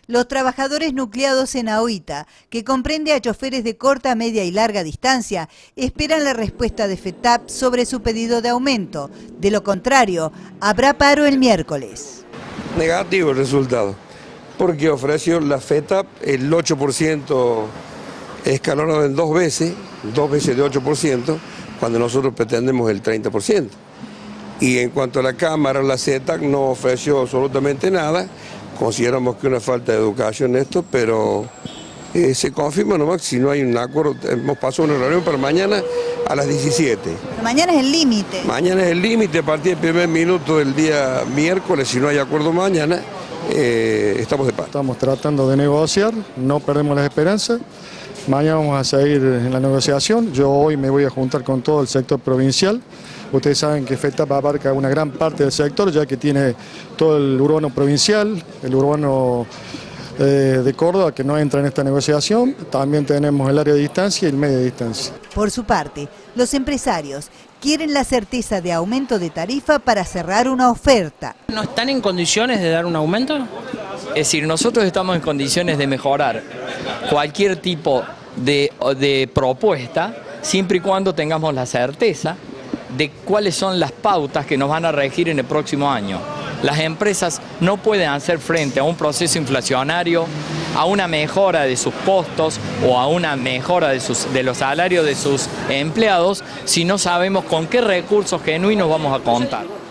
Los trabajadores nucleados en AOITA, que comprende a choferes de corta, media y larga distancia, esperan la respuesta de FETAP sobre su pedido de aumento. De lo contrario, habrá paro el miércoles. Negativo el resultado, porque ofreció la FETAP el 8% escalonado en dos veces de 8%, cuando nosotros pretendemos el 30%. Y en cuanto a la Cámara, la CETAC no ofreció absolutamente nada. Consideramos que es una falta de educación esto, pero se confirma nomás que si no hay un acuerdo. Hemos pasado una reunión para mañana a las 17. Pero mañana es el límite. Mañana es el límite, a partir del primer minuto del día miércoles, si no hay acuerdo mañana, estamos de paz. Estamos tratando de negociar, no perdemos las esperanzas. Mañana vamos a seguir en la negociación. Yo hoy me voy a juntar con todo el sector provincial. Ustedes saben que FETAP abarca una gran parte del sector, ya que tiene todo el urbano provincial, el urbano de Córdoba, que no entra en esta negociación. También tenemos el área de distancia y el media distancia. Por su parte, los empresarios quieren la certeza de aumento de tarifa para cerrar una oferta. ¿No están en condiciones de dar un aumento? Es decir, nosotros estamos en condiciones de mejorar cualquier tipo de propuesta, siempre y cuando tengamos la certeza de cuáles son las pautas que nos van a regir en el próximo año. Las empresas no pueden hacer frente a un proceso inflacionario, a una mejora de sus costos o a una mejora de los salarios de sus empleados si no sabemos con qué recursos genuinos vamos a contar.